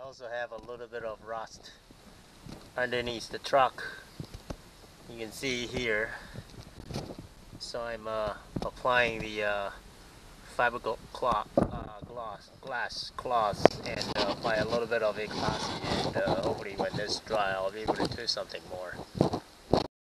also have a little bit of rust underneath the truck. You can see here. So I'm applying the glass cloth and apply a little bit of epoxy, and hopefully when this dry I'll be able to do something more.